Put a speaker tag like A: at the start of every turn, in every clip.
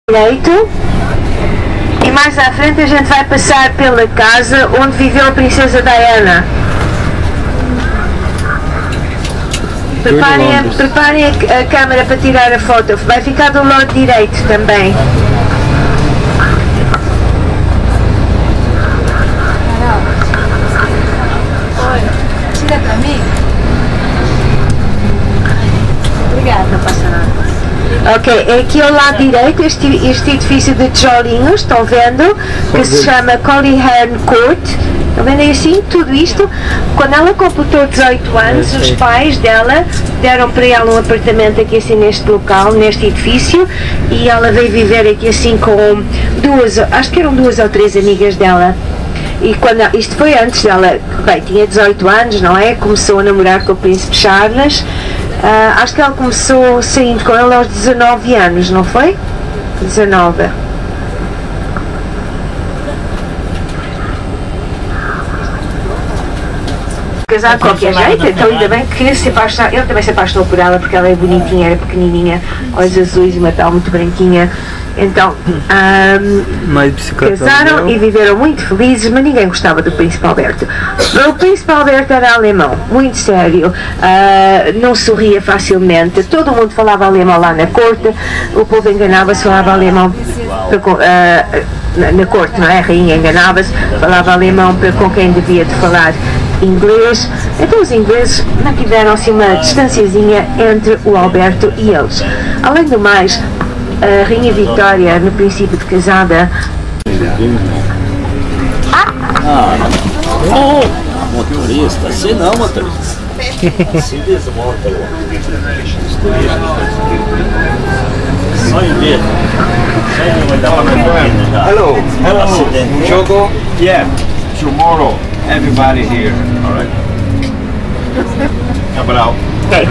A: direito e mais à frente a gente vai passar pela casa onde viveu a princesa Diana. Preparem a câmera para tirar a foto, vai ficar do lado direito também.
B: Tira para mim. Obrigada.
A: Não passa nada. Ok, é aqui ao lado direito este edifício de tijolinhos, estão vendo? Que se chama Collyherne Court. Estão vendo assim? Tudo isto. Quando ela completou 18 anos, os pais dela deram para ela um apartamento aqui assim neste local, neste edifício, e ela veio viver aqui assim com acho que eram 2 ou 3 amigas dela. E quando isto foi antes dela, bem, tinha 18 anos, não é? Começou a namorar com o príncipe Charles. Acho que ela começou saindo com ele aos 19 anos, não foi? 19. Casar de qualquer jeito, então ainda bem que se apaixonou, ele também se apaixonou por ela porque ela é bonitinha, era pequenininha, olhos azuis e uma pele muito branquinha. Então casaram e viveram muito felizes, mas ninguém gostava do príncipe Alberto. O príncipe Alberto era alemão, muito sério, não sorria facilmente, todo mundo falava alemão lá na corte, o povo enganava-se, falava alemão na corte, não é? A rainha enganava-se, falava alemão com quem devia de falar inglês. Então os ingleses mantiveram assim uma distanciazinha entre o Alberto e eles. Além do mais, a rainha Victoria, no princípio de casada,
C: motorista, assim não, motorista. Se desmonta o só em ver.
D: Hello, Choco. Yeah, tomorrow everybody here. All right.
A: ok.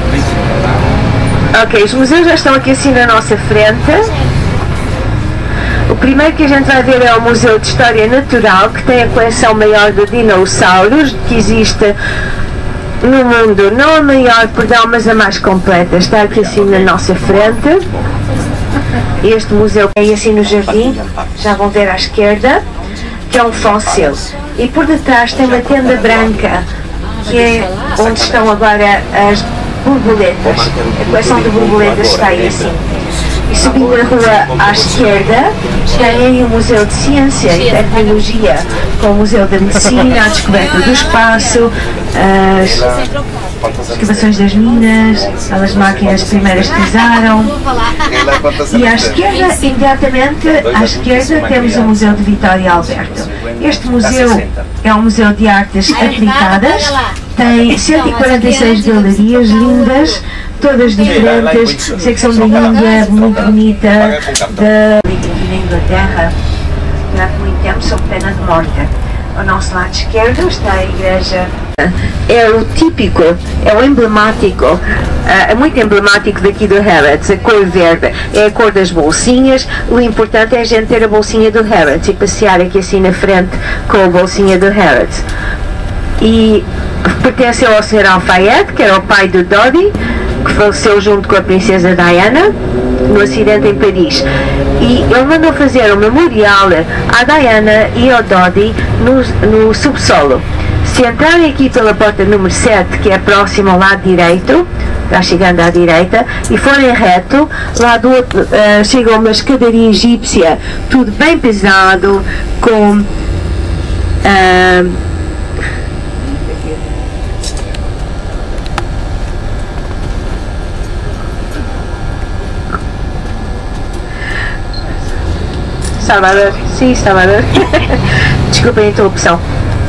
A: Ok, os museus já estão aqui assim na nossa frente. O primeiro que a gente vai ver é o Museu de História Natural, que tem a coleção maior de dinossauros que existe no mundo. Não a maior, perdão, mas a mais completa. Está aqui assim na nossa frente. Este museu é assim no jardim, já vão ver à esquerda, que é um fóssil. E por detrás tem uma tenda branca, que é onde estão agora as borboletas. A coleção de borboletas está aí assim. E subindo a rua à esquerda, tem aí o Museu de Ciência e Tecnologia, com o Museu da Medicina, a descoberta do espaço, as escavações das minas, aquelas máquinas primeiras que usaram. E à esquerda, imediatamente à esquerda, temos o Museu de Vitória e Alberto. Este museu é um museu de artes aplicadas, tem 146 galerias lindas, todas diferentes, secção da Índia, muito bonita, aqui na Inglaterra, durante muito tempo sob pena de morte. Ao nosso lado esquerdo está a igreja. É o típico, é o emblemático, é muito emblemático daqui do Harrods, a cor verde, é a cor das bolsinhas. O importante é a gente ter a bolsinha do Harrods e passear aqui assim na frente com a bolsinha do Harrods. E pertenceu ao Sr. Alfayette, que era o pai do Dodi, que faleceu junto com a princesa Diana no acidente em Paris, e ele mandou fazer um memorial à Diana e ao Dodi no subsolo. Se entrarem aqui pela porta número 7, que é próxima ao lado direito, está chegando à direita, e forem reto, lá do outro chega uma escadaria egípcia, tudo bem pesado, com Salvador, sim, Salvador. Desculpem a interrupção.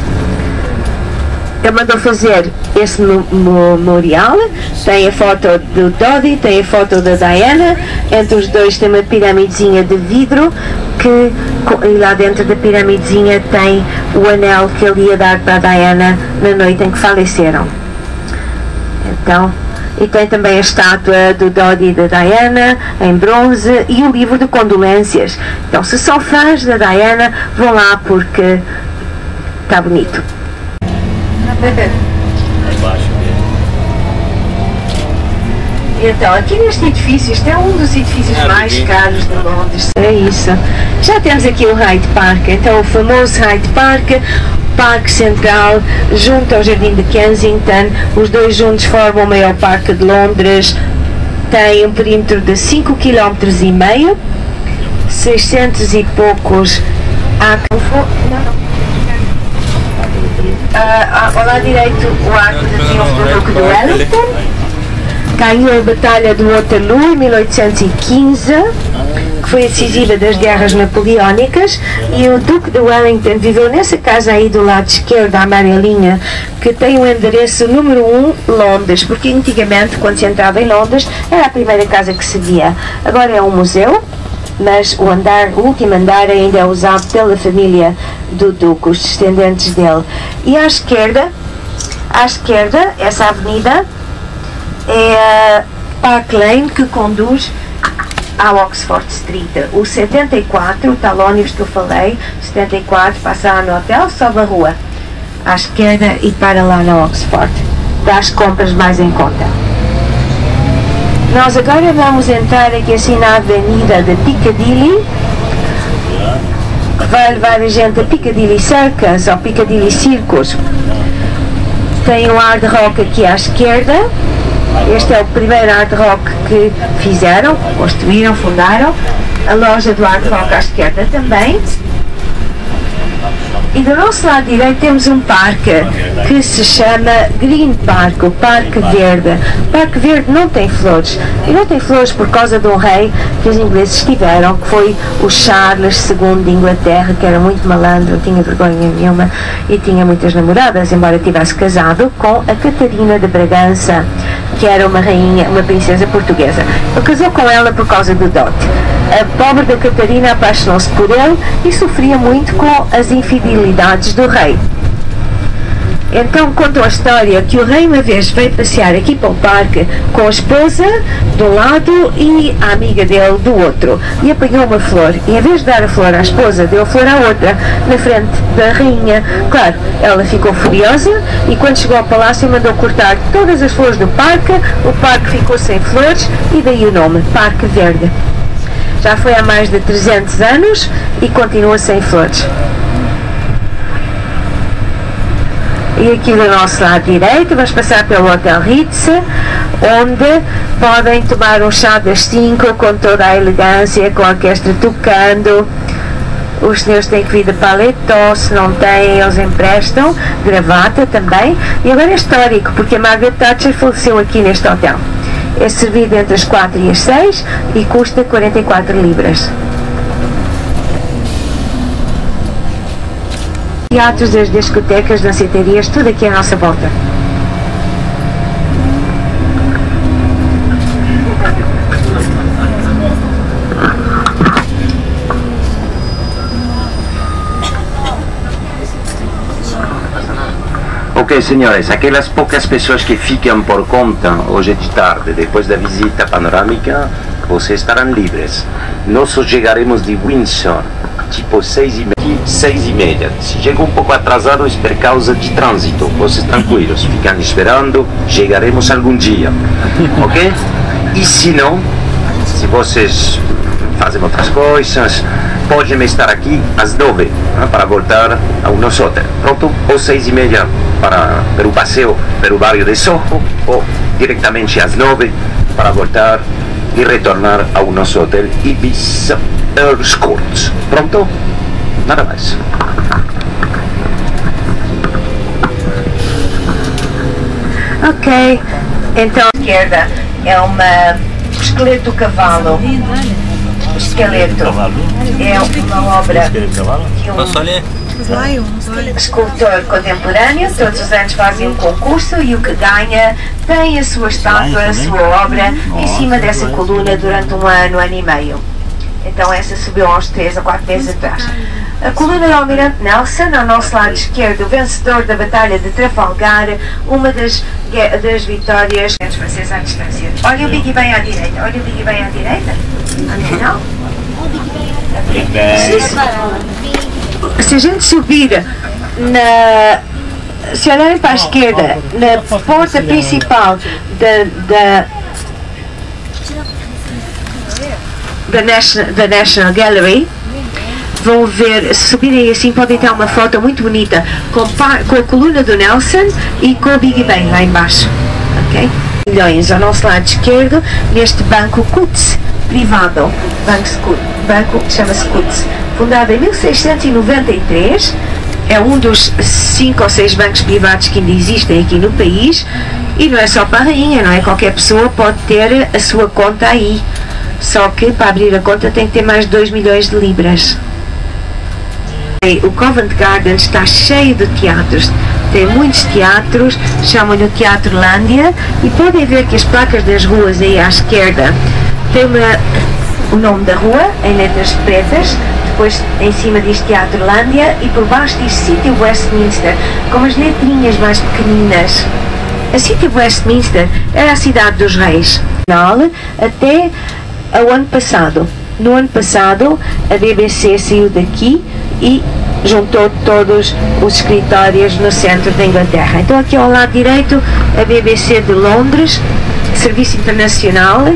A: Ele mandou fazer esse memorial, tem a foto do Dodi, tem a foto da Diana, entre os dois tem uma piramidezinha de vidro, e lá dentro da piramidezinha tem o anel que ele ia dar para a Diana na noite em que faleceram. Então, e tem também a estátua do Dodi e da Diana em bronze e o livro de condolências. Então, se são fãs da Diana, vão lá porque está bonito. Então, aqui neste edifício, este é um dos edifícios mais caros de Londres. É isso. Já temos aqui o Hyde Park, então o famoso Hyde Park, Parque Central, junto ao Jardim de Kensington. Os dois juntos formam o maior parque de Londres. Tem um perímetro de 5,5 km, 600 e poucos ao lado direito, o Arco de Triunfo do Duque de Wellington. Ganhou a Batalha de Waterloo em 1815, que foi decisiva das guerras napoleónicas, e o Duque de Wellington viveu nessa casa aí do lado esquerdo, a amarelinha, que tem o endereço número 1, Londres, porque antigamente, quando se entrava em Londres, era a primeira casa que se via. Agora é um museu, mas o último andar ainda é usado pela família do Duque, os descendentes dele. E à esquerda, essa avenida é a Park Lane, que conduz à Oxford Street. O 74, o tal ônibus que eu falei, 74, passa no hotel, sobe a rua à esquerda e para lá na Oxford, dá as compras mais em conta. Nós agora vamos entrar aqui assim na avenida de Piccadilly, que vai levar a gente a Piccadilly Circus ou Piccadilly Circus. Tem o Hard Rock aqui à esquerda. Este é o primeiro Hard Rock que fizeram, construíram, fundaram. A loja do Hard Rock à esquerda também. E do nosso lado direito temos um parque que se chama Green Park, o Parque Verde. O Parque Verde não tem flores, e não tem flores por causa de um rei que os ingleses tiveram, que foi o Charles II de Inglaterra, que era muito malandro, não tinha vergonha nenhuma e tinha muitas namoradas, embora tivesse casado com a Catarina de Bragança, que era uma rainha, uma princesa portuguesa. Ele casou com ela por causa do dote. A pobre da Catarina apaixonou-se por ele e sofria muito com as infidelidades do rei. Então contou a história que o rei uma vez veio passear aqui para o parque com a esposa de um lado e a amiga dele do outro, e apanhou uma flor, e em vez de dar a flor à esposa, deu a flor à outra, na frente da rainha. Claro, ela ficou furiosa e quando chegou ao palácio mandou cortar todas as flores do parque, o parque ficou sem flores e daí o nome, Parque Verde. Já foi há mais de 300 anos e continua sem flores. E aqui do nosso lado direito vamos passar pelo Hotel Ritz, onde podem tomar um chá das 5 com toda a elegância, com a orquestra tocando. Os senhores têm que vir de paletó, se não têm eles emprestam, gravata também. E agora é histórico, porque a Margaret Thatcher faleceu aqui neste hotel. É servido entre as 4 e as 6 e custa 44 libras. Teatros, as discotecas, danceterias, tudo aqui à nossa volta.
D: Ok, senhores, aquelas poucas pessoas que ficam por conta hoje de tarde, depois da visita panorâmica, vocês estarão livres. Nós chegaremos de Windsor tipo 6h30. Se chega um pouco atrasado é por causa de trânsito. Vocês tranquilos, ficam esperando, chegaremos algum dia, ok? E se não, se vocês fazem outras coisas, podem estar aqui às 9 para voltar ao nosso hotel. Pronto? Ou 6h30 para o passeio pelo bairro de Soho, ou diretamente às 9 para voltar e retornar ao nosso hotel Ibis Earls Court. Pronto? Nada mais.
A: Ok, então a esquerda é o esqueleto do cavalo. O esqueleto é uma obra de um escultor contemporâneo. Todos os anos fazem um concurso e o que ganha tem a sua estátua, a sua obra em cima dessa coluna durante um ano e meio. Então essa subiu há uns 3 ou 4 meses atrás. A coluna do Almirante Nelson, ao nosso lado esquerdo, o vencedor da Batalha de Trafalgar, uma das vitórias franceses à distância. Olha o Biggie bem à direita, olha o Biggie bem à direita. Não? Se a gente subir se olharem para a esquerda, na porta principal da National Gallery, vão ver, se subirem assim podem ter uma foto muito bonita com a coluna do Nelson e com o Big Ben lá embaixo, ok? Milhões ao nosso lado esquerdo, neste banco Coutts privado, banco chama-se Coutts, fundado em 1693, é um dos 5 ou 6 bancos privados que ainda existem aqui no país, e não é só para a rainha, não é? Qualquer pessoa pode ter a sua conta aí, só que para abrir a conta tem que ter mais de 2 milhões de libras. O Covent Garden está cheio de teatros, tem muitos teatros, chamam-lhe o Teatrolândia, e podem ver que as placas das ruas aí à esquerda tem o nome da rua em letras pretas, depois em cima diz Teatrolândia e por baixo diz City of Westminster, com as letrinhas mais pequeninas. A City of Westminster era a cidade dos reis, até o ano passado. No ano passado, a BBC saiu daqui e juntou todos os escritórios no centro da Inglaterra. Então aqui ao lado direito, a BBC de Londres, Serviço Internacional,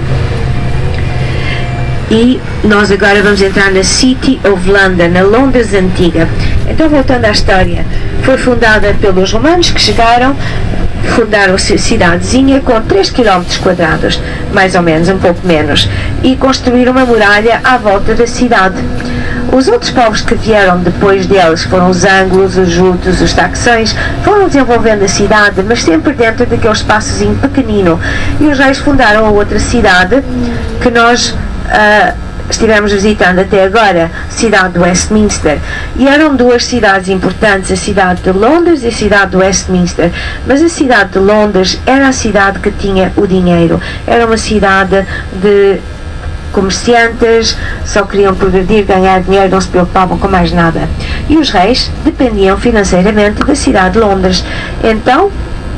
A: e nós agora vamos entrar na City of London, na Londres antiga. Então, voltando à história, foi fundada pelos romanos que chegaram, fundaram a cidadezinha com 3 km quadrados, mais ou menos, um pouco menos, e construíram uma muralha à volta da cidade. Os outros povos que vieram depois deles foram os ângulos, os jutos, os saxões, foram desenvolvendo a cidade, mas sempre dentro daquele espaçozinho pequenino. E os reis fundaram a outra cidade que nós estivemos visitando até agora, a cidade de Westminster, e eram duas cidades importantes, a cidade de Londres e a cidade de Westminster, mas a cidade de Londres era a cidade que tinha o dinheiro, era uma cidade de comerciantes, só queriam progredir, ganhar dinheiro, não se preocupavam com mais nada, e os reis dependiam financeiramente da cidade de Londres. Então,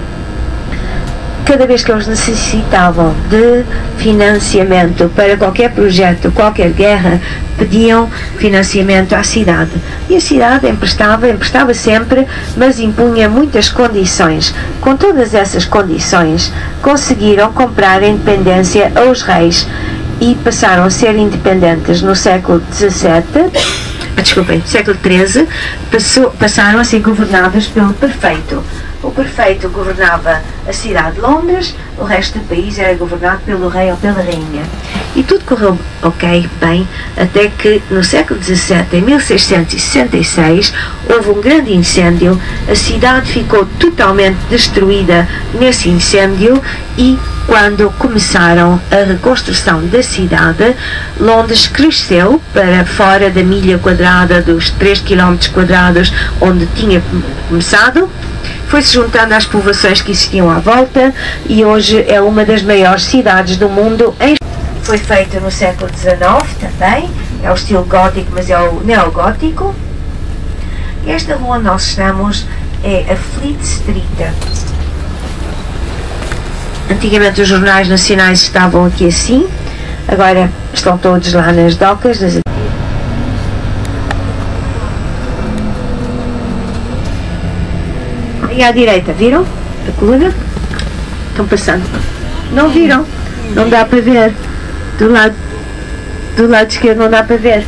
A: cada vez que eles necessitavam de financiamento para qualquer projeto, qualquer guerra, pediam financiamento à cidade. E a cidade emprestava sempre, mas impunha muitas condições. Com todas essas condições, conseguiram comprar a independência aos reis e passaram a ser independentes no século XVII. Século XIII, passaram a ser governados pelo prefeito. O prefeito governava a cidade de Londres, o resto do país era governado pelo rei ou pela rainha. E tudo correu bem, até que no século XVII, em 1666, houve um grande incêndio, a cidade ficou totalmente destruída nesse incêndio e quando começaram a reconstrução da cidade, Londres cresceu para fora da milha quadrada, dos 3 km quadrados onde tinha começado, foi-se juntando às povoações que existiam à volta e hoje é uma das maiores cidades do mundo. Foi feito no século XIX também, é o estilo gótico, mas é o neogótico. E esta rua onde nós estamos é a Fleet Street. Antigamente os jornais nacionais estavam aqui assim, agora estão todos lá nas docas. E à direita, viram? A coluna? Estão passando. Não viram? Não dá para ver. Do lado esquerdo não dá para ver.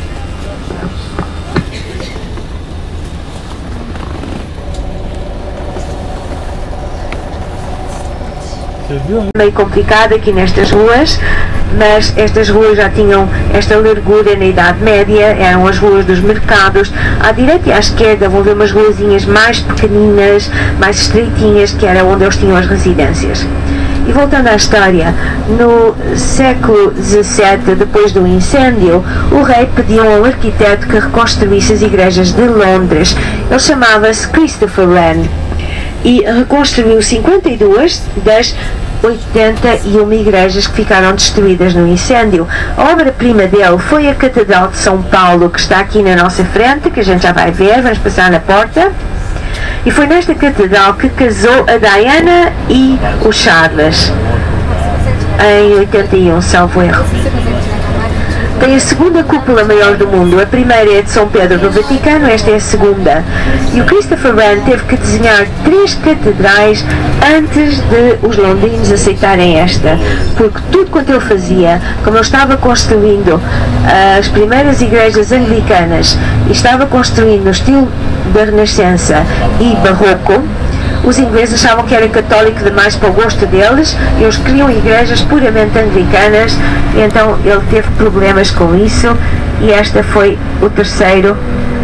A: Meio complicado aqui nestas ruas, mas estas ruas já tinham esta largura na Idade Média, eram as ruas dos mercados. À direita e à esquerda vão ver umas ruazinhas mais pequeninas, mais estreitinhas, que era onde eles tinham as residências. E voltando à história, no século XVII, depois do incêndio, o rei pediu ao arquiteto que reconstruísse as igrejas de Londres. Ele chamava-se Christopher Wren e reconstruiu 52 das 81 igrejas que ficaram destruídas no incêndio. A obra-prima dele foi a Catedral de São Paulo, que está aqui na nossa frente, que a gente já vai ver, vamos passar na porta. E foi nesta catedral que casou a Diana e o Charles, em 81, salvo erro. Tem a segunda cúpula maior do mundo. A primeira é de São Pedro do Vaticano, esta é a segunda. E o Christopher Wren teve que desenhar 3 catedrais antes de os londrinos aceitarem esta, porque tudo quanto ele fazia, como ele estava construindo as primeiras igrejas anglicanas e estava construindo no estilo da Renascença e Barroco, os ingleses achavam que era católico demais para o gosto deles e eles queriam igrejas puramente anglicanas, e então ele teve problemas com isso, e esta foi o terceiro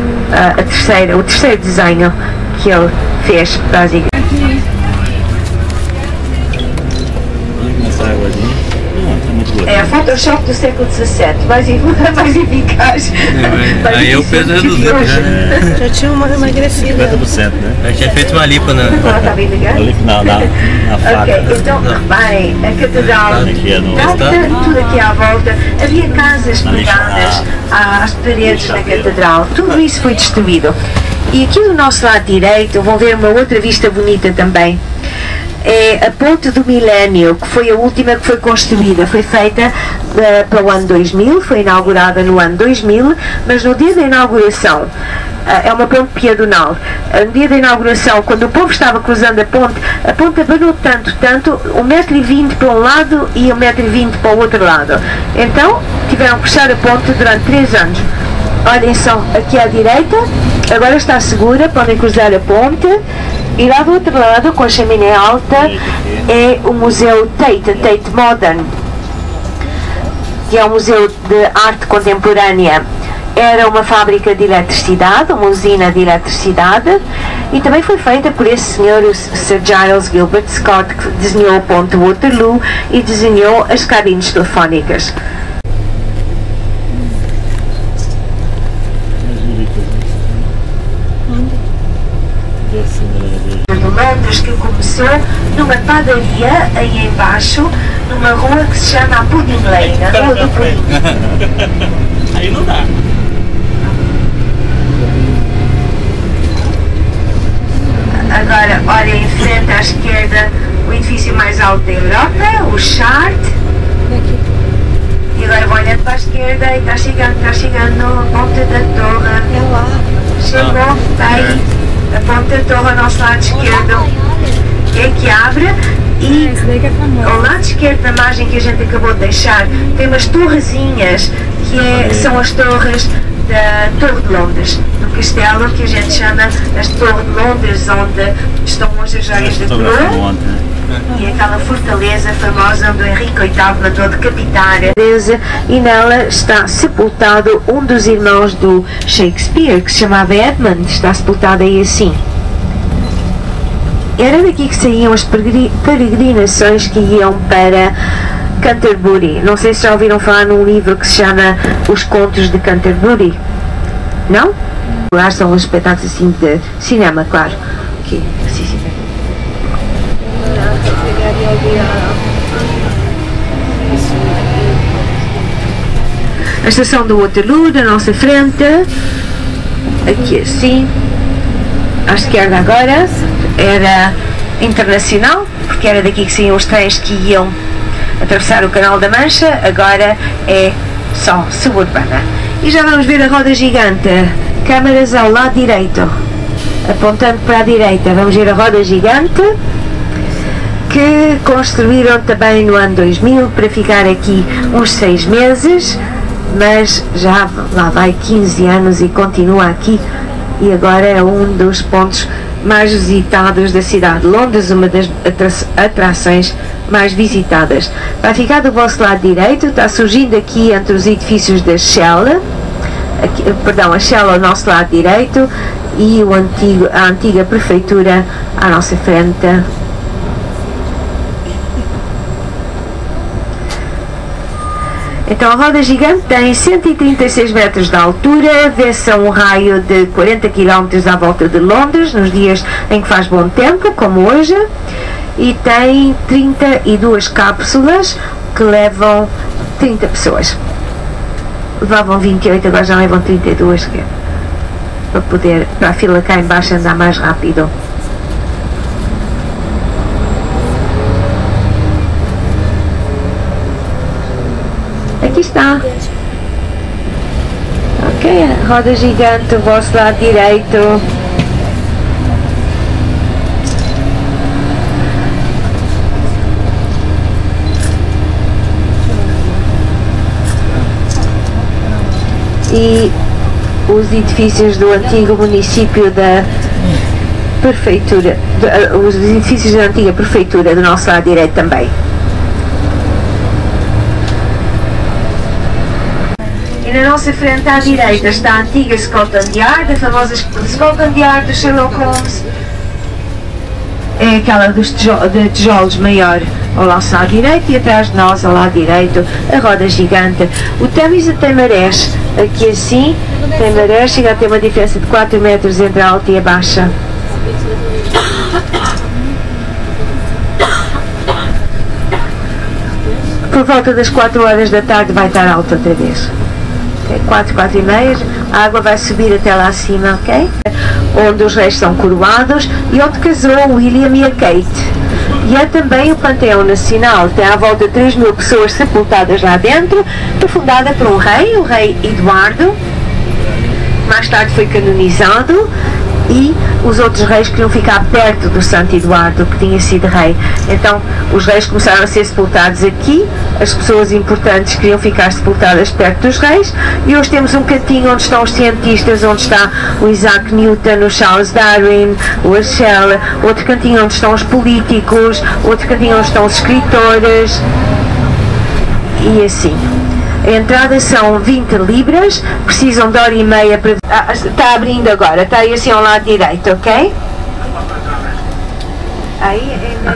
A: desenho que ele fez para as igrejas. É Photoshop do século XVII, mais eficaz.
C: Aí eu peso reduzido.
B: Já tinha emagrecido.
C: 50%, né? Eu tinha feito uma lipo na.
A: Está bem ligado?
C: Na faca.
A: Ok, então reparem, a catedral, tudo aqui à volta, havia casas pegadas às paredes da catedral, tudo isso foi destruído. E aqui do nosso lado direito vão ver uma outra vista bonita também. É a Ponte do Milénio, que foi a última que foi construída, foi feita para o ano 2000, foi inaugurada no ano 2000, mas no dia da inauguração, é uma ponte piedonal, no dia da inauguração, quando o povo estava cruzando a ponte abanou tanto, 1,20 m para um lado e 1,20 m para o outro lado, então tiveram que fechar a ponte durante 3 anos. Olhem só, aqui à direita, agora está segura, podem cruzar a ponte. E lá do outro lado, com a chaminé alta, é o Museu Tate Modern, que é um museu de arte contemporânea. Era uma fábrica de eletricidade, uma usina de eletricidade, e também foi feita por esse senhor, o Sir Giles Gilbert Scott, que desenhou a ponte Waterloo e desenhou as cabines telefónicas. Londres, que começou numa padaria aí embaixo, numa rua que se chama a Pudding Lane, a Rua do Pudim.
C: Aí não dá.
A: Agora, olha em frente à esquerda o edifício mais alto da Europa, o Chart. E agora vou olhando para a esquerda e está chegando a ponta da torre.
B: É lá.
A: Chegou, está aí. A ponta da torre ao nosso lado esquerdo é que abre, e ao lado esquerdo da imagem que a gente acabou de deixar tem umas torrezinhas que são as torres da Torre de Londres, do castelo que a gente chama as Torres de Londres, onde estão hoje as joias da coroa, e aquela fortaleza famosa onde o Henrique VIII mandou decapitar, e nela está sepultado um dos irmãos do Shakespeare, que se chamava Edmund, está sepultado aí assim. Era daqui que saíam as peregrinações que iam para Canterbury. Não sei se já ouviram falar num livro que se chama Os Contos de Canterbury. Não? Lá são os espetáculos assim de cinema, claro. Okay. Sim, sim. A estação do Waterloo, da nossa frente, aqui assim, à esquerda agora, era internacional, porque era daqui que saíam os trens que iam atravessar o Canal da Mancha, agora é só suburbana. E já vamos ver a roda gigante, câmaras ao lado direito, apontando para a direita, vamos ver a roda gigante, que construíram também no ano 2000 para ficar aqui uns 6 meses, mas já lá vai 15 anos e continua aqui, e agora é um dos pontos mais visitados da cidade de Londres, uma das atrações mais visitadas. Vai ficar do vosso lado direito, está surgindo aqui entre os edifícios da Shell, a Shell ao nosso lado direito, e a antiga prefeitura à nossa frente. Então a roda gigante tem 136 metros de altura, vê-se a um raio de 40 km à volta de Londres, nos dias em que faz bom tempo, como hoje, e tem 32 cápsulas que levam 30 pessoas. Levavam 28, agora já levam 32, que é para a fila cá em baixo andar mais rápido. Aqui está. Ok, roda gigante, o vosso lado direito. E os edifícios do antigo município da prefeitura, os edifícios da antiga prefeitura do nosso lado direito também. E na nossa frente à direita está a antiga Scotland Yard, a famosa Scotland Yard do Sherlock Holmes. É aquela de tijolos maior ao nosso lado direito, e atrás de nós, ao lado direito, a roda gigante. O Tamisa tem marés, aqui assim, tem marés, chega a ter uma diferença de 4 metros entre a alta e a baixa. Por volta das 4 horas da tarde vai estar alta outra vez. 4, 4 e meia, a água vai subir até lá acima, ok? Onde os reis são coroados e onde casou o William e a Kate. E é também o Panteão Nacional, tem à volta de 3.000 pessoas sepultadas lá dentro, fundada por um rei, o rei Eduardo, mais tarde foi canonizado, e os outros reis queriam ficar perto do Santo Eduardo, que tinha sido rei. Então os reis começaram a ser sepultados aqui, as pessoas importantes queriam ficar sepultadas perto dos reis, e hoje temos um cantinho onde estão os cientistas, onde está o Isaac Newton, o Charles Darwin, o Herschel, outro cantinho onde estão os políticos, outro cantinho onde estão os escritores, e assim. A entrada são 20 libras, precisam de hora e meia para... está abrindo agora, está aí assim ao lado direito, ok? Aí é...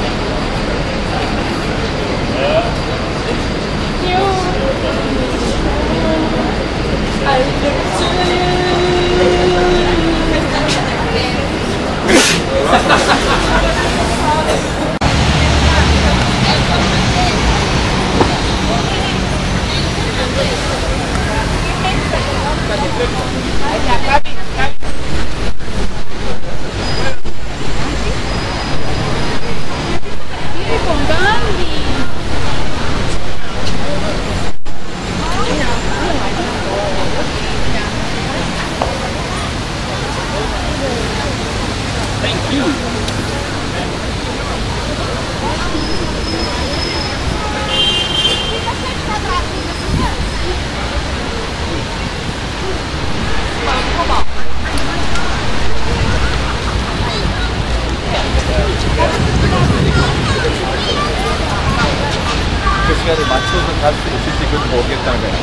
E: 시간에 맞춰서 갈 수 있을지 그것도 모르겠다는 거야.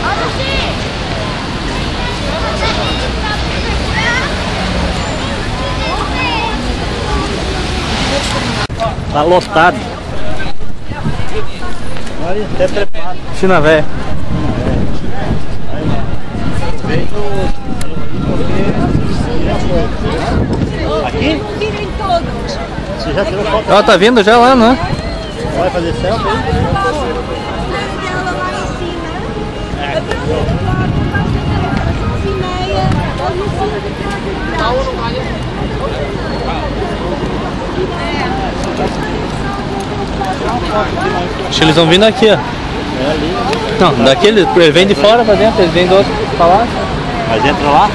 C: Tá lotado. Olha, até trepado. China véia. Aqui?
B: Tirem todos.
C: Você já tirou foto? Ela tá vindo já lá, não é? Vai fazer selfie? Acho que eles vão vindo aqui, ó. Não, daqui ele vem de fora pra dentro, eles vêm do outro palácio. Mas entra lá.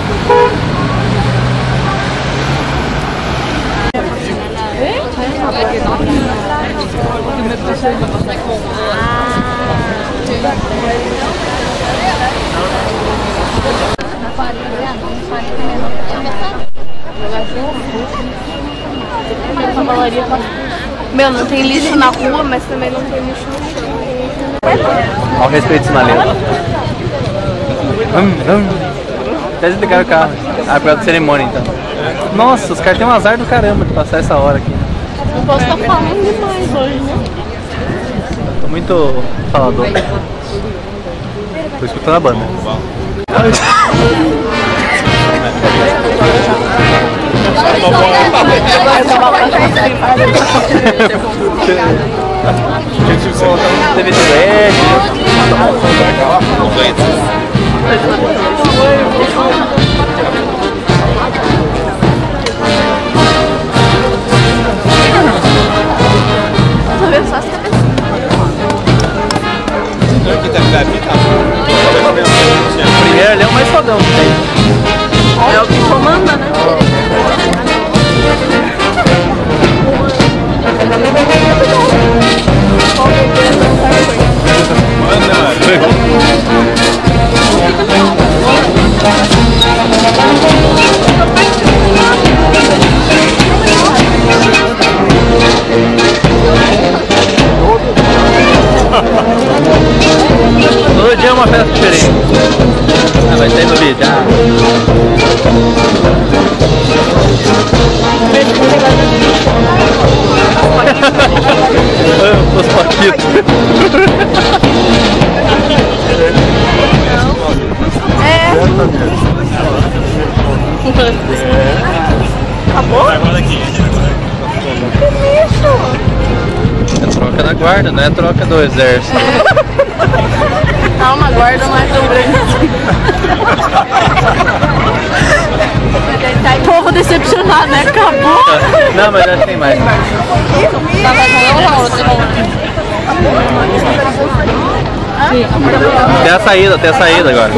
B: Meu, não tem lixo na rua, mas também não tem lixo no chão.
C: Olha o respeito sinaleiro. Até desligar o carro. Ah, por causa da cerimônia então. Nossa, os caras têm um azar do caramba de passar essa hora aqui.
B: Não posso estar falando demais hoje, né?
C: Tô muito falador. Tô escutando a banda. Teve primeiro ali cada um tem.
B: É o que comanda, né?
C: Todo dia é uma festa diferente. Ah, vai sair no vídeo. Os paquitos.
B: Acabou?
C: É troca da guarda, não é troca do exército.
B: Calma, a guarda não é tão grande assim. O povo decepcionado, né? Acabou.
C: Não, mas acho que tem mais. Até a saída agora.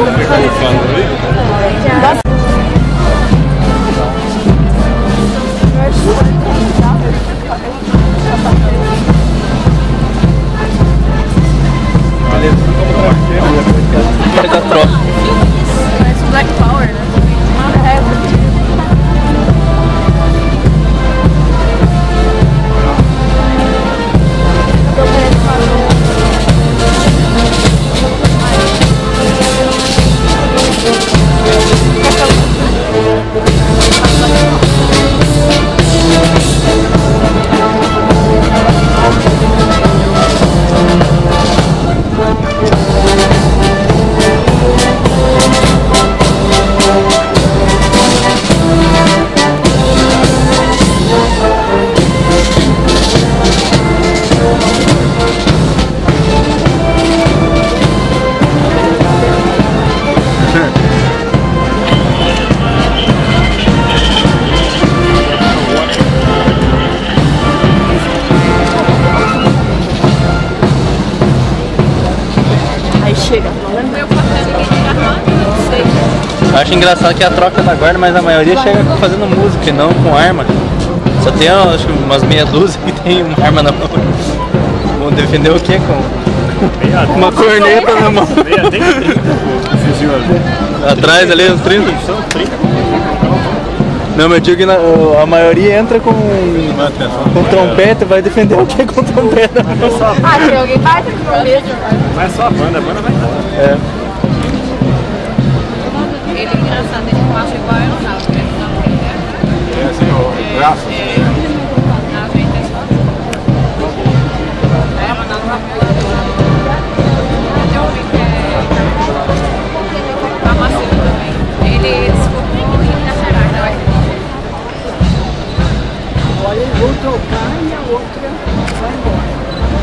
C: Faz a troca.
B: Black Power, né?
C: Acho engraçado que é a troca da guarda, mas a maioria chega fazendo música e não com arma. Só tem acho, umas meia dúzia que tem uma arma na mão. Vão defender o quê? Com uma corneta na mão. Atrás ali uns 30. Não, mas eu digo que a maioria entra com trompete, vai defender o quê com trompete?
B: Ah, tem alguém que vai ter trompete.
E: Não é só a banda vai estar.
C: É.
B: Ele é engraçado, ele não acha igual eu não.
E: É assim, o braço.
B: Ele descobriu e na Serara.
F: Olha, eu vou tocar e a outra vai embora.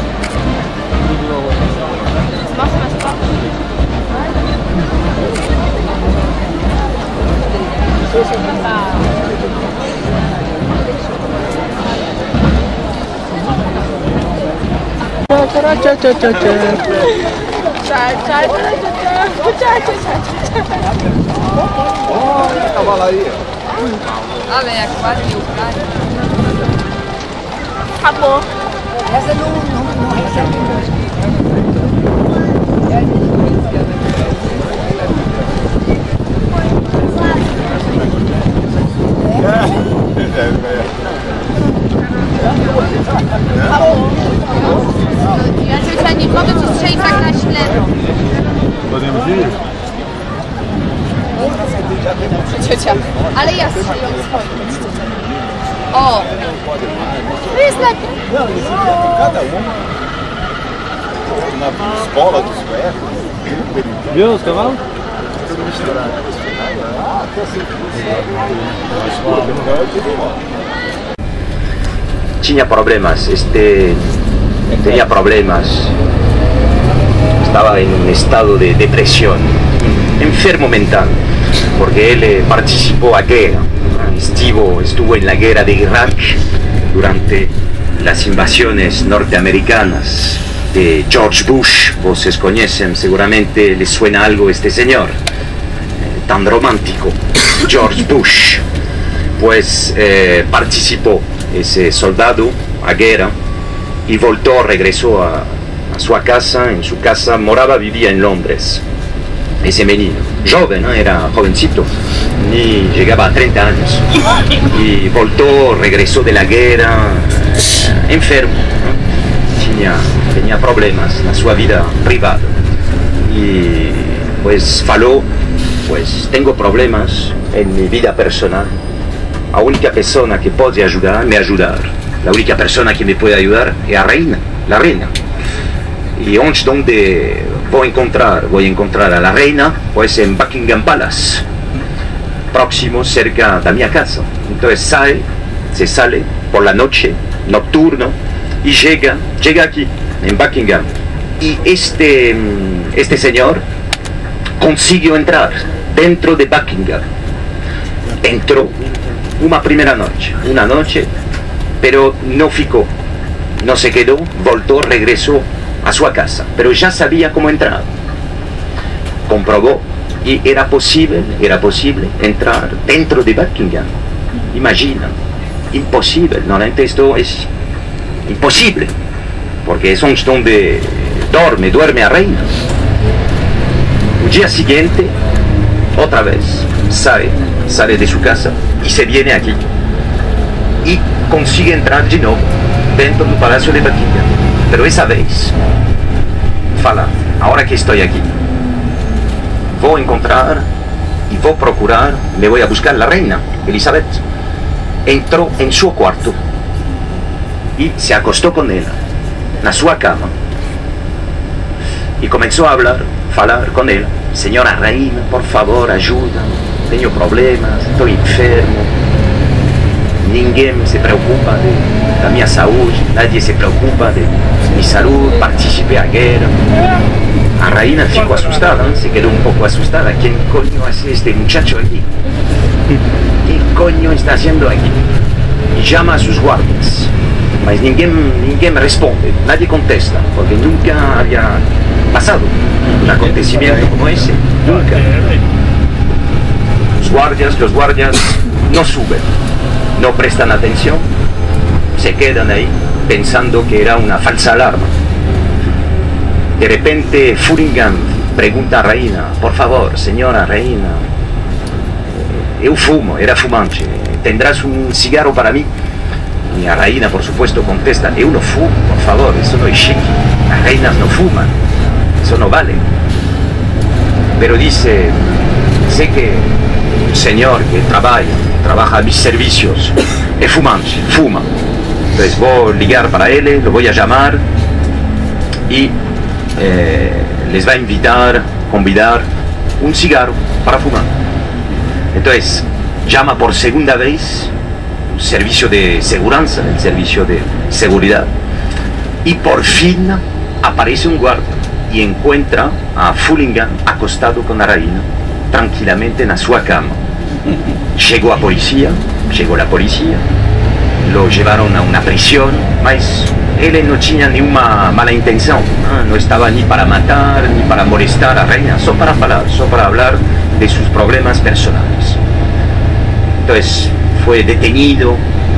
B: Mostra mais fotos.
E: Cavalaria.
B: Ah, velho, quase mil, cara. Acabou.
F: Essa não recebe música.
B: Ja ciocia nie mogę ci strzelić tak na ślepo.
E: Podemos ir?
B: Ciocia, ale ja strzeliłam swoim. O! To jest lepiej.
E: Não, isso aqui é de cada uma. Na escola dos velhos.
C: Viu os cavalos?
E: Tudo misturado.
D: Tinha problemas, tenía problemas, estaba en un estado de depresión, enfermo mental, porque él participó a guerra, estuvo en la guerra de Irak durante las invasiones norteamericanas de George Bush. Vocês conocen, seguramente les suena algo este señor. tan romántico, George Bush, pues participó ese soldado a guerra y voltó, regresó a su casa, en su casa, moraba, vivía en Londres. Ese menino, joven, ¿no? Era jovencito, ni llegaba a 30 años, y voltó, regresó de la guerra, enfermo, ¿no? Tenía problemas en su vida privada, y pues faló, pues tengo problemas en mi vida personal, la única persona que puede ayudarme, la única persona que me puede ayudar es la reina. Y donde voy a encontrar a la reina, pues en Buckingham Palace, próximo, cerca de mi casa. Entonces se sale por la noche, nocturno, y llega aquí, en Buckingham. Y este señor consiguió entrar dentro de Buckingham. Entró una noche, pero no ficó, no se quedó, voltó, regresó a su casa, pero ya sabía cómo entrar. Comprobó y era posible entrar dentro de Buckingham. Imagina, imposible, normalmente esto es imposible, porque es donde duerme a reina. El día siguiente, otra vez, sale de su casa y se viene aquí y consigue entrar de nuevo dentro del Palacio de Buckingham. Pero esa vez, fala, ahora que estoy aquí, voy a encontrar y voy a procurar, me voy a buscar la reina, Elizabeth. Entró en su cuarto y se acostó con ella, en su cama, y comenzó a falar con ella. Señora reina, por favor, ayuda, tengo problemas, estoy enfermo. Ninguém se preocupa de mi salud, nadie se preocupa de mi salud, participé a guerra. La reina ficó asustada, se quedó un poco asustada. ¿Quién coño hace este muchacho aquí? ¿Qué coño está haciendo aquí? Y llama a sus guardias, mas ninguém responde, nadie contesta, porque nunca había pasado un acontecimiento como ese, nunca. Los guardias no suben, no prestan atención, se quedan ahí pensando que era una falsa alarma. De repente Fullingham pregunta a la reina, por favor, señora reina, yo fumo, era fumante, ¿tendrás un cigarro para mí? Y la reina, por supuesto, contesta, yo no fumo, por favor, eso no es chic, las reinas no fuman, eso no vale. Pero dice, sé que un señor que trabaja a mis servicios, es fumante, fuma. Entonces voy a ligar para él, lo voy a llamar y les va a convidar un cigarro para fumar. Entonces llama por segunda vez un servicio de seguridad, el servicio de seguridad, y por fin aparece un guardia y encuentra a Fullingham acostado con la reina tranquilamente en su cama. Llegó la policía, lo llevaron a una prisión, mas él no tenía ni una mala intención, no estaba ni para matar, ni para molestar a la reina, solo para hablar de sus problemas personales. Entonces fue detenido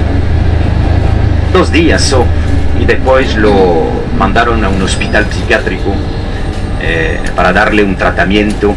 D: 2 días y después lo mandaron a un hospital psiquiátrico para darle un tratamiento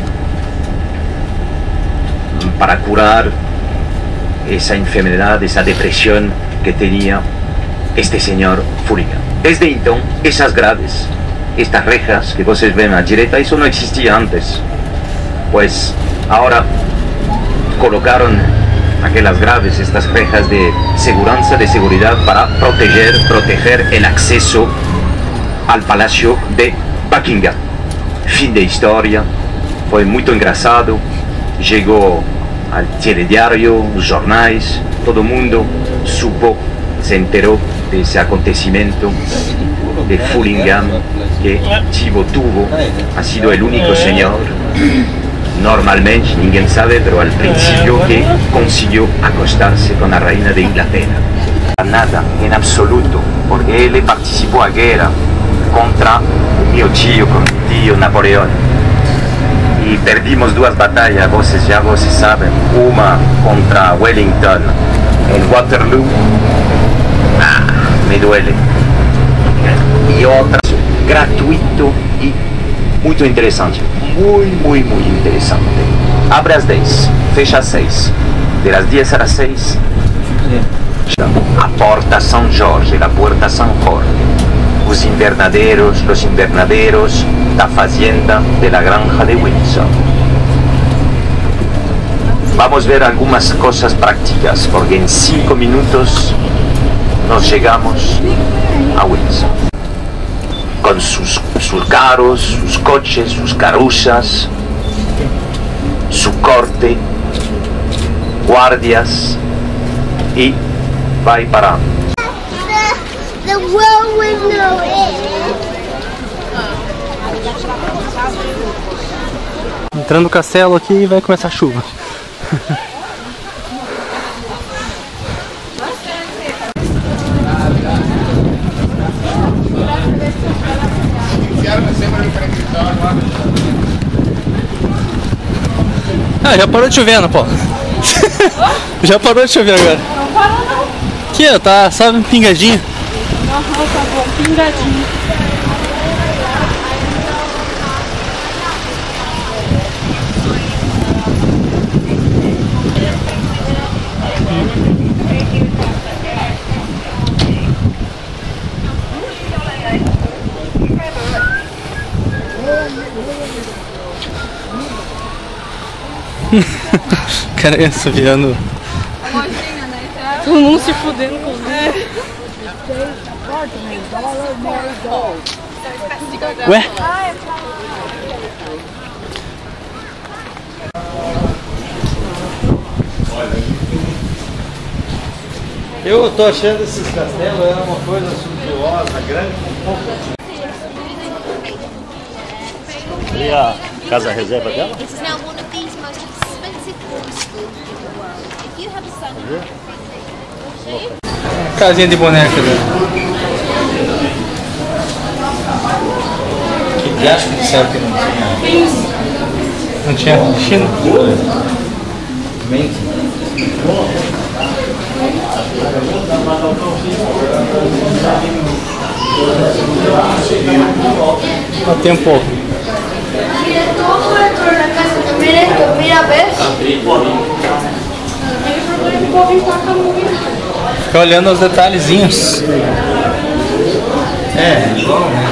D: para curar esa enfermedad, esa depresión que tenía este señor Fullingham. Desde entonces, esas grades, estas rejas que ustedes ven a la derecha, eso no existía antes. Pues ahora colocaron aquellas grades, estas rejas de seguridad para proteger el acceso al Palacio de Buckingham. Fin de historia, fue muy engraçado, llegó al telediario, los jornales, todo el mundo se enteró de ese acontecimiento de Fullingham, que ha sido el único señor, normalmente, ninguém sabe, pero al principio, que consiguió acostarse con la reina de Inglaterra. Nada, en absoluto, porque él participó a guerra contra mi tío Napoleón. e perdimos duas batalhas, vocês sabem, uma contra Wellington em Waterloo, me duele, e outra gratuito e muito interessante, muito interessante. Abre às 10, fecha às 6, das 10 às 6, a Porta São Jorge, a Porta São Jorge, os invernaderos da fazenda de la Granja de Windsor. Vamos ver algumas coisas prácticas, porque em 5 minutos nós chegamos a Windsor. Con sus carros, sus coches, sus carrozas, su corte, guardias, y vai parando.
G: The world with no end.
C: Entrando no castelo aqui e vai começar a chuva. Ah, já parou de chover, Ana Paula. Já parou de chover agora.
B: Não parou não.
C: Aqui, ó, tá só um pingadinho.
B: Não, tá bom, pingadinho.
C: Cara, assoviando.
B: Todo mundo se fudendo com isso.
C: Ué? Eu tô achando esses castelos é uma coisa suntuosa, grande, um pouco.
H: E a casa reserva dela?
G: This is now one of these most expensive boarding schools in the world. If you have a son,
C: Casinha de boneca dele. Que diacho que disseram que não tinha? Não tinha China? Não tem um pouco.
G: diretor corretor da casa do diretor, mira ver.
C: Fica olhando os detalhezinhos. É, igual, né?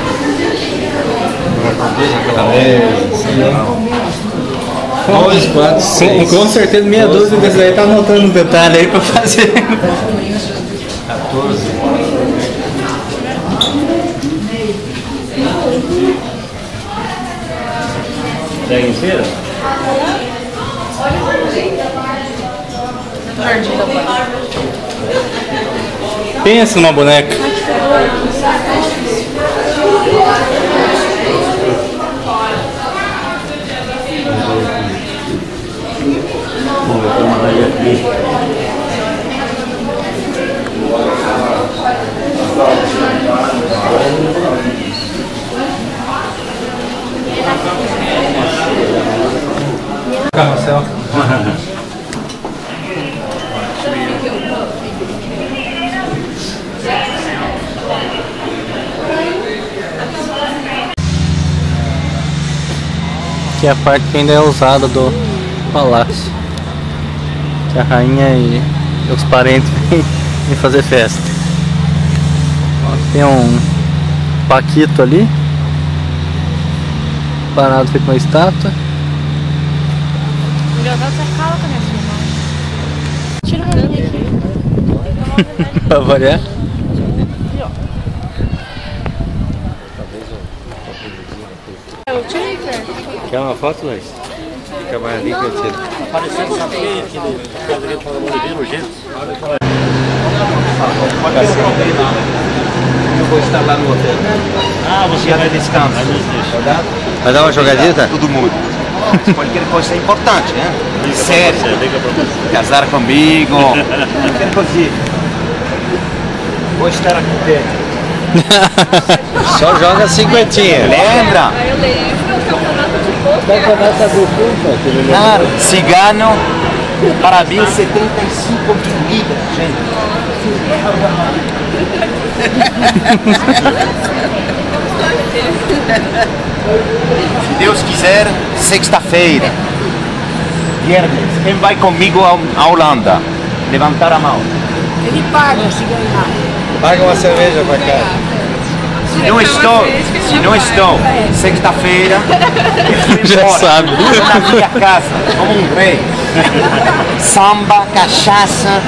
C: Dois, quatro, cinco. Com certeza meia dúzia desses aí tá anotando um detalhe aí pra fazer. 14.
H: Pega inteira?
C: Pensa numa boneca. Carrossel. Aqui é a parte que ainda é usada do palácio, que a rainha e os parentes vêm fazer festa. Tem um paquito ali, parado feito uma estátua.
B: Engraçado essa cala também, tira um aqui.
C: Pra variar.
B: Eu tirei, cara.
H: Quer uma foto, Luiz? Fica mais ali que eu tiro. Aparecendo essa feia aqui no Pedro para Oliveira urgente.
E: Eu vou estar lá no hotel.
H: Ah, você vai
E: descanso.
C: Vai dar uma jogadita?
E: Todo mundo. Qualquer coisa é importante, né? Sério.
H: Liga pra você.
E: Casar comigo. Qualquer coisa. Vou estar aqui perto.
C: Só joga 50.
E: Lembra?
B: Aí eu lembro, o campeonato de boa.
E: Claro, cigano, para mim 75 mil libras, gente. Se Deus quiser, sexta-feira, viernes, quem vai comigo à Holanda? Levantar a mão.
F: Ele paga se ganhar.
C: Paga uma cerveja pra cá.
E: Se não estou, sexta-feira,
C: Já sabe.
E: estou na minha casa, como um rei. Samba, cachaça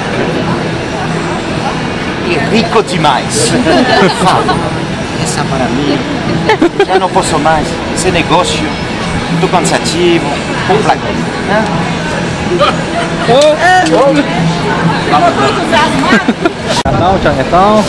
E: e rico demais. Fala, essa para mim, já não posso mais, esse negócio, muito cansativo, complexo.
C: Chinatown, Chinatown.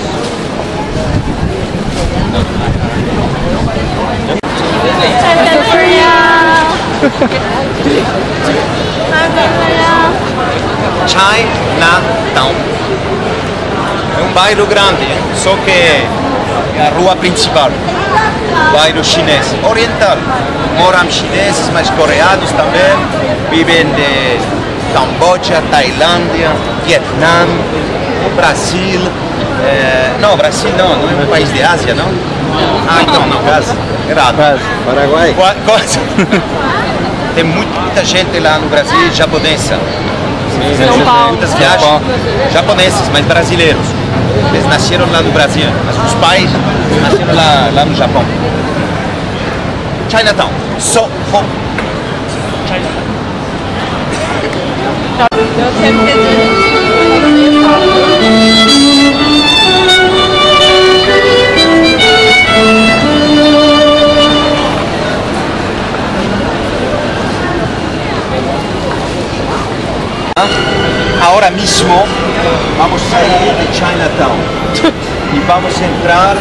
E: Chinatown. É um bairro grande, só que é a rua principal. Bairro chinês, oriental. Moram chineses, mas coreanos também. Vivem de Camboja, Tailândia, Vietnã, Brasil. Não, Brasil não é um país de Ásia, não? Ah, então não, errado.
C: Paraguai.
E: Quase. Tem muita gente lá no Brasil japonesa.
B: São Paulo.
E: Muitas viagens japoneses, mas brasileiros. Eles nasceram lá no Brasil, mas os pais nasceram lá no Japão. Chinatown. Soho. Chinatown. Ahora mismo vamos a salir de Chinatown y vamos a entrar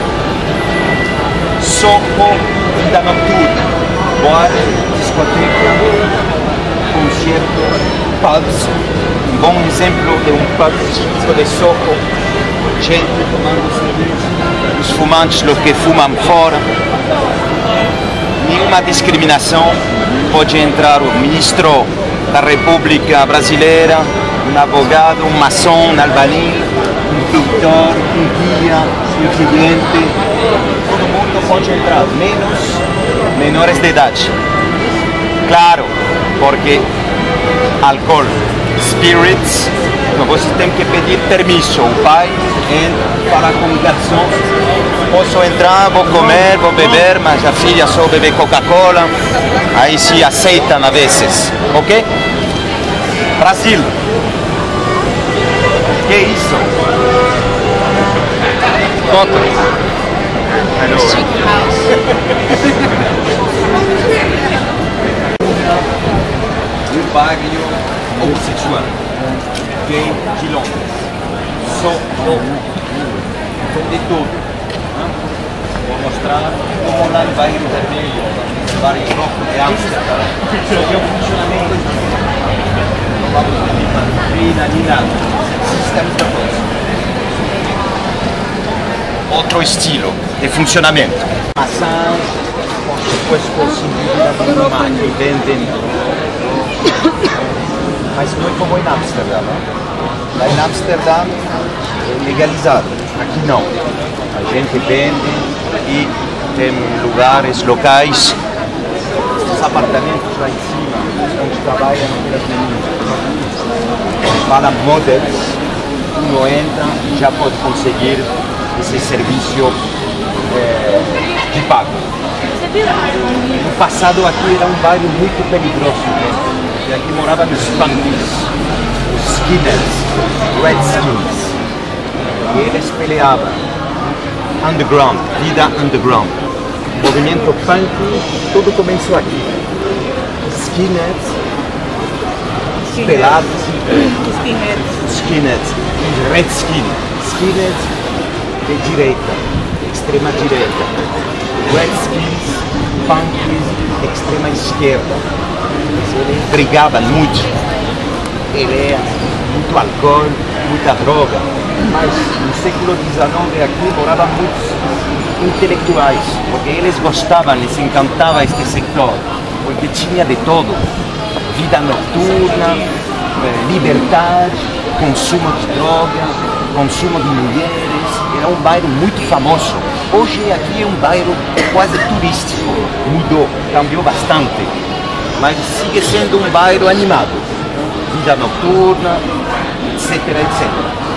E: Soho, vida nocturna, bar, discoteca, concierto, pubs. Un buen ejemplo de un pub típico de Soho, gente tomando cerveza, los fumantes, los que fuman fora. Nenhuma discriminação, pode entrar o ministro da República Brasileira, um advogado, um maçom, um albañil, um pintor, um guia, um cliente, todo mundo pode entrar, menos menores de idade. Claro, porque álcool, spirits, então você tem que pedir permisso. O pai entra, fala com o garçom, posso entrar, vou comer, vou beber, mas a filha só bebe Coca-Cola, aí se aceitam a vezes, ok? Brasil. Que isso?
C: Conta.
E: Um bairro homossexual, gay de Londres. Só de tudo. Vou mostrar como lá no bairro vermelho, no bairro rojo de Amsterdã, só que o funcionamento não vamos ter nem nada. Estamos de acordo. Outro estilo de funcionamento. Maçãs, por supuesto, sem dúvida nenhuma, que vendem. Mas não é como em Amsterdã, não? Lá em Amsterdã é legalizado, aqui não. A gente vende e tem lugares, locais, os apartamentos lá em cima, onde trabalham aquelas meninas. Para models, uno entra e já pode conseguir esse serviço de pago. No passado aqui era um bairro muito perigoso, né? E aqui moravam os punkies, os skinheads, redskins. E eles peleavam. Underground, vida underground. O movimento punk, tudo começou aqui. Skinheads, pelados, skinheads, os redskins, skinheads de direita, extrema direita, redskins, punkies, extrema esquerda. Eles brigavam muito, ele muito álcool, muita droga. Mas no século XIX aqui moravam muitos intelectuais, porque eles gostavam, lhes encantava este setor, porque tinha de todo, vida noturna, liberdade, consumo de droga, consumo de mulheres, era um bairro muito famoso. Hoje aqui é um bairro quase turístico, mudou, cambiou bastante, mas sigue sendo um bairro animado, vida noturna, etc, etc.